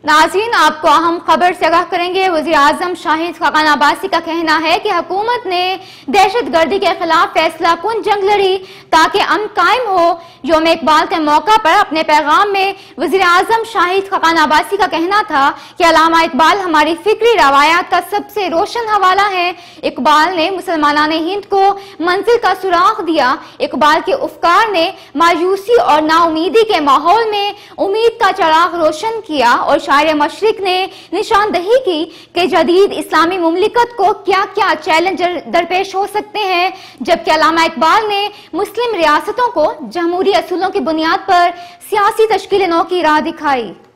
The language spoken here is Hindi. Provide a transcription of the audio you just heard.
नाज़रीन, आपको अहम खबर से आगाह करेंगे। वज़ीर-ए-आज़म शाहिद खाकान अब्बासी का कहना है कि हुकूमत ने दहशतगर्दी के खिलाफ फैसला कुन जंग लड़ी ताकि अमन कायम हो। यौम इकबाल के मौका पर अपने पैगाम में वज़ीर-ए-आज़म शाहिद खाकान अब्बासी का कहना था कि अल्लामा इकबाल हमारी फिक्री रवायात का सबसे रोशन हवाला है। इकबाल ने मुसलमानान हिंद को मंजिल का सुराग दिया। इकबाल के अफकार ने मायूसी और नाउमीदी के माहौल में उम्मीद का चिराग रोशन किया और शायर मशरिक ने निशानदही की कि जदीद इस्लामी मुमलिकत को क्या क्या चैलेंज दरपेश हो सकते हैं, जबकि अल्लामा इकबाल ने मुस्लिम रियासतों को जमहूरी असूलों की बुनियाद पर सियासी तश्कील नौ की राह दिखाई।